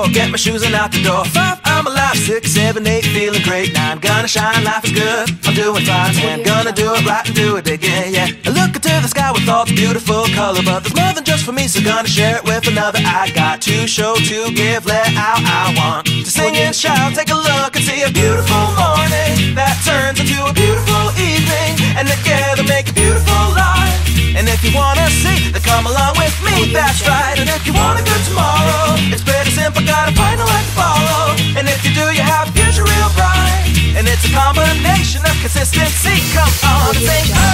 get my shoes and out the door. 5, I'm alive. 6, 7, 8, feeling great. 9, gonna shine, life is good, I'm doing fine. 10, gonna do it right and do it again, yeah. I look into the sky with all the beautiful color, but there's more than just for me, so gonna share it with another. I got to show, to give, let out. I want to sing and shout. Take a look and see a beautiful morning that turns into a beautiful evening, and together make a beautiful life. And if you wanna see, then come along with me, that's right. And if you want a good tomorrow, it's pretty simple, got a final life to follow. And if you do, you have a future real bright. And it's a combination of consistency. Come on, sing.